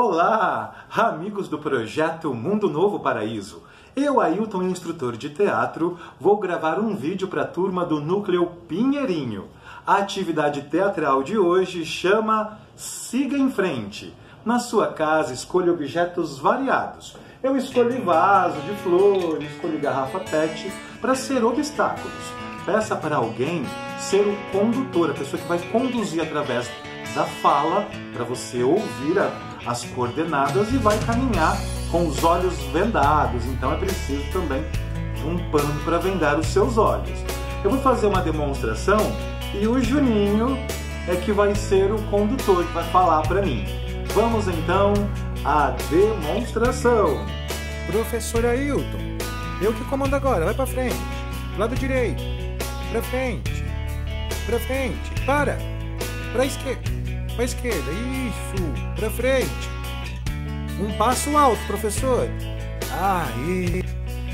Olá, amigos do projeto Mundo Novo Paraíso. Eu, Ailton, instrutor de teatro, vou gravar um vídeo para a turma do Núcleo Pinheirinho. A atividade teatral de hoje chama Siga em Frente. Na sua casa, escolha objetos variados. Eu escolhi vaso de flores, escolhi garrafa PET para ser obstáculos. Peça para alguém ser o condutor, a pessoa que vai conduzir através da fala para você ouvir as coordenadas e vai caminhar com os olhos vendados. Então é preciso também de um pano para vendar os seus olhos. Eu vou fazer uma demonstração e o Juninho é que vai ser o condutor, que vai falar para mim. Vamos então à demonstração. Professor Ailton, eu que comando agora. Vai para frente, lado direito, para frente, para esquerda, isso, para frente. Um passo alto, professor. Aí.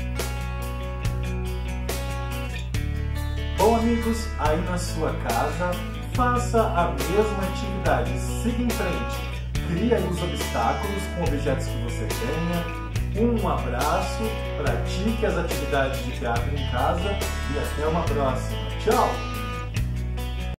Bom, amigos, aí na sua casa, faça a mesma atividade. Siga em frente. Crie aí os obstáculos com objetos que você tenha. Um abraço, pratique as atividades de teatro em casa e até uma próxima. Tchau!